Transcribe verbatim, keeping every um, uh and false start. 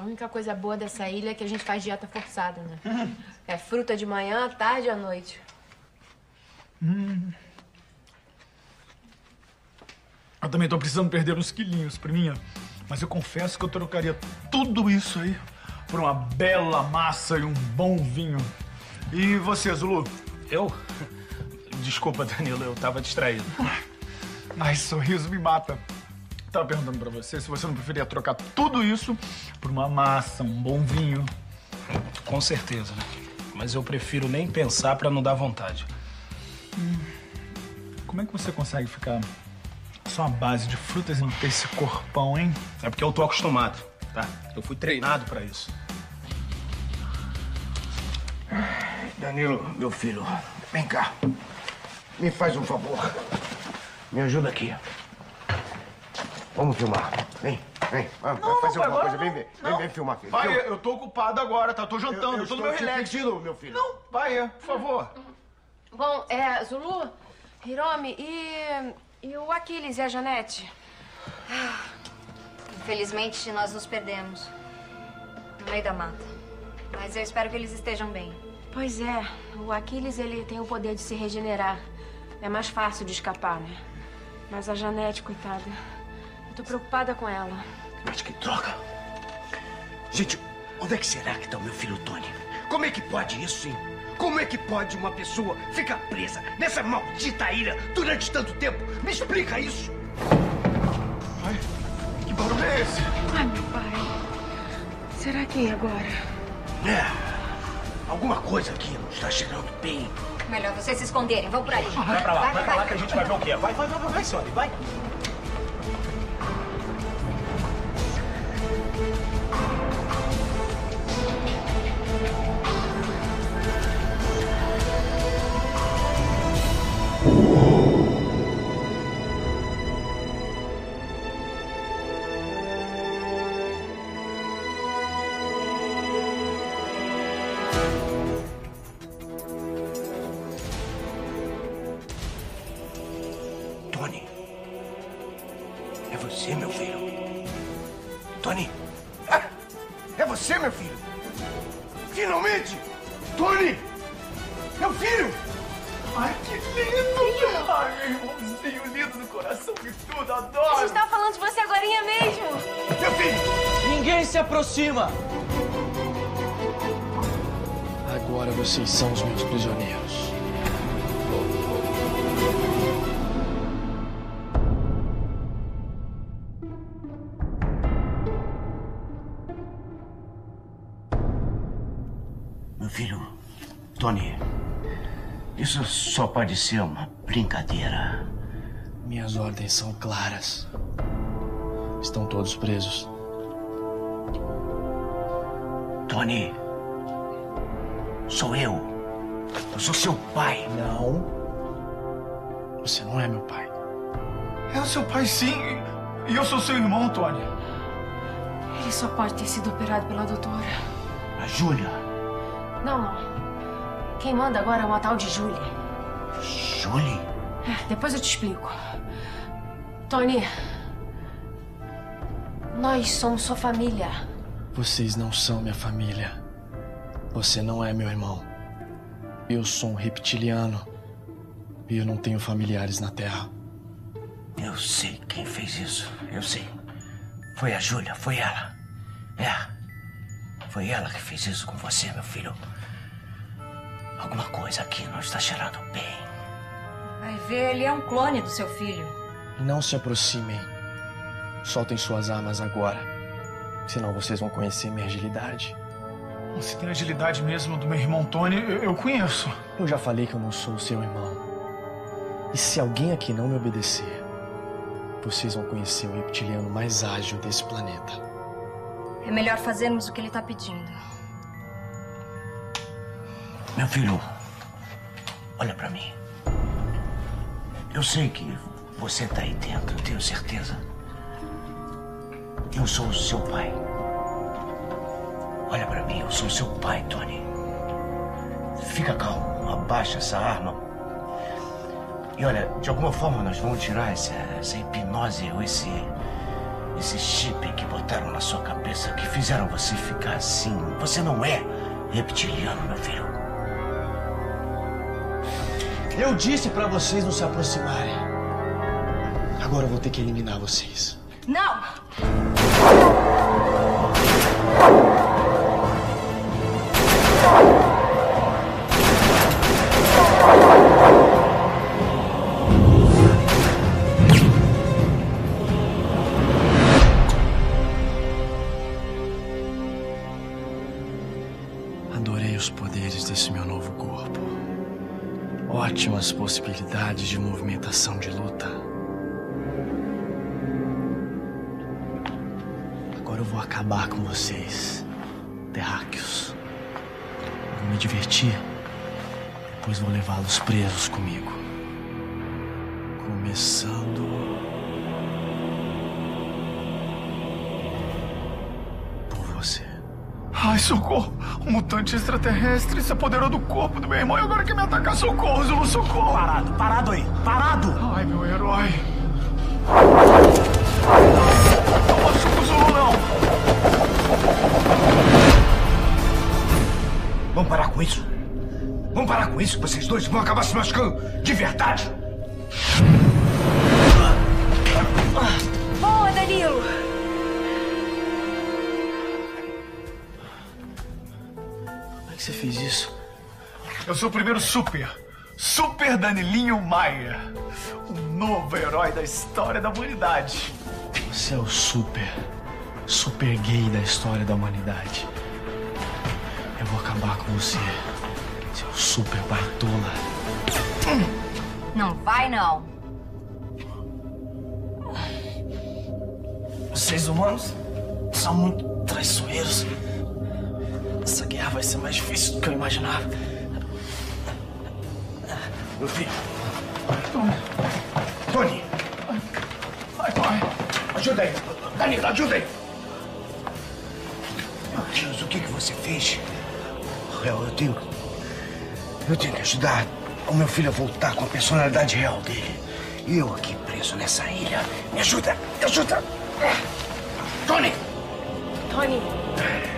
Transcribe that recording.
única coisa boa dessa ilha é que a gente faz dieta forçada, né? É fruta de manhã, tarde e à noite. Hum. Eu também tô precisando perder uns quilinhos, priminha. Mas eu confesso que eu trocaria tudo isso aí por uma bela massa e um bom vinho. E você, Zulu? Eu? Desculpa, Danilo, eu tava distraído. Ai, sorriso me mata. Tava perguntando pra você se você não preferia trocar tudo isso por uma massa, um bom vinho. Com certeza, né? Mas eu prefiro nem pensar pra não dar vontade. Hum. Como é que você consegue ficar só à base de frutas e não ter esse corpão, hein? É porque eu tô acostumado, tá? Eu fui treinado pra isso. Danilo, meu filho, vem cá. Me faz um favor. Me ajuda aqui. Vamos filmar. Vem, vem. Vamos Não, fazer alguma coisa. não, Vem ver. Vem, não. vem filmar, filho. Pai, Filma. eu tô ocupado agora, tá? Tô jantando, Eu, eu tô no estou meu te relax. pedindo, meu filho. Não, pai, por favor. Bom, é, Zulu, Hiromi e, e o Aquiles e a Janete? Infelizmente, nós nos perdemos no meio da mata. Mas eu espero que eles estejam bem. Pois é, o Aquiles, ele tem o poder de se regenerar. É mais fácil de escapar, né? Mas a Janete, coitada, eu tô preocupada com ela. Mas que droga. Gente, onde é que será que tá o meu filho Tony? Como é que pode isso, hein? Como é que pode uma pessoa ficar presa nessa maldita ilha durante tanto tempo? Me explica isso. Ai, que barulho é esse? Ai, meu pai. Será que é agora? É, alguma coisa aqui não está cheirando bem. Melhor vocês se esconderem. Vão por ali. Vai pra lá, vai, vai pra lá que a gente vai ver o que é. Vai, vai, vai, vai, vai, senhora, vai. Tony, é você, meu filho? Tony, ah, é você, meu filho? Finalmente! Tony, meu filho! Ai, que lindo! Ai, meu irmãozinho lindo do coração e tudo, adoro! A gente tava falando de você agorinha mesmo! Meu filho! Ninguém se aproxima! Agora vocês são os meus prisioneiros. Meu filho, Tony, isso só pode ser uma brincadeira. Minhas ordens são claras. Estão todos presos. Tony, sou eu. Eu sou seu pai. Não. Você não é meu pai. É o seu pai, sim. E eu sou seu irmão, Tony. Ele só pode ter sido operado pela doutora. A Júlia. Não, não. Quem manda agora é uma tal de Julie. Julie? É, depois eu te explico. Tony, nós somos sua família. Vocês não são minha família. Você não é meu irmão. Eu sou um reptiliano. E eu não tenho familiares na Terra. Eu sei quem fez isso. Eu sei. Foi a Júlia, foi ela. É. Foi ela que fez isso com você, meu filho. Alguma coisa aqui não está cheirando bem. Vai ver, ele é um clone do seu filho. Não se aproximem. Soltem suas armas agora. Senão vocês vão conhecer minha agilidade. Você tem a agilidade mesmo do meu irmão Tony, eu, eu conheço. Eu já falei que eu não sou o seu irmão. E se alguém aqui não me obedecer, vocês vão conhecer o reptiliano mais ágil desse planeta. É melhor fazermos o que ele está pedindo. Meu filho, olha pra mim. Eu sei que você tá aí dentro, eu tenho certeza. Eu sou o seu pai. Olha pra mim, eu sou o seu pai, Tony. Fica calmo, abaixa essa arma. E olha, de alguma forma nós vamos tirar essa, essa hipnose ou esse, Esse chip que botaram na sua cabeça, que fizeram você ficar assim. Você não é reptiliano, meu filho. Eu disse pra vocês não se aproximarem. Agora eu vou ter que eliminar vocês. Não! Adorei os poderes desse meu novo corpo. Ótimas possibilidades de movimentação de luta. Agora eu vou acabar com vocês, terráqueos. Vou me divertir. Depois vou levá-los presos comigo. Começando por você. Ai, socorro! Um mutante extraterrestre se apoderou do corpo do meu irmão e agora quer me atacar. Socorro, Zulu, socorro! Parado, parado aí, parado! Ai, meu herói! Não machuca o Zulu, não! Vamos parar com isso? Vamos parar com isso, vocês dois vão acabar se machucando de verdade! Boa, Danilo! Como é que você fez isso? Eu sou o primeiro super, Super Danilinho Maia, o novo herói da história da humanidade. Você é o super, super gay da história da humanidade. Eu vou acabar com você, seu super baitola. Não vai, não. Vocês humanos são muito traiçoeiros. Essa guerra vai ser mais difícil do que eu imaginava. Meu filho. Tony. Vai, vai. Ajuda aí. Danilo, ajuda aí. Meu Deus, o que que você fez? Eu, eu tenho... Eu tenho que ajudar o meu filho a voltar com a personalidade real dele. E eu aqui preso nessa ilha. Me ajuda, me ajuda. Tony! Tony,